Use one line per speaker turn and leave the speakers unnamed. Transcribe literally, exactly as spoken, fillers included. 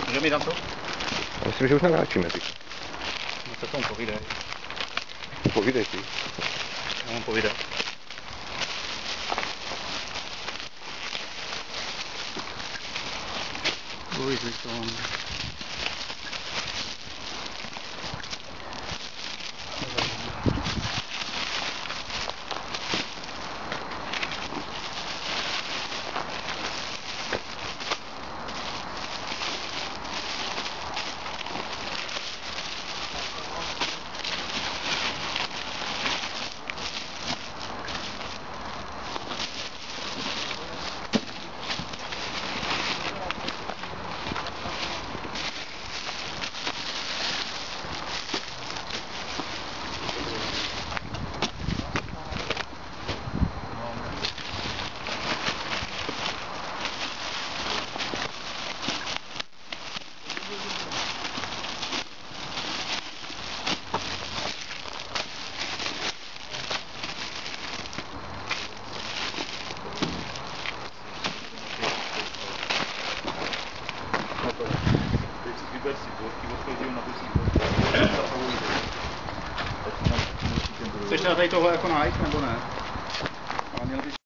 Můžeme jít tam to?
Já myslím, že už natáčíme, ty.
No se tomu povídej.
Povídej ty.
Já mám povídat. Louis Vuitton. Chceš tady tohle jako najít, nebo ne? Ale měl bys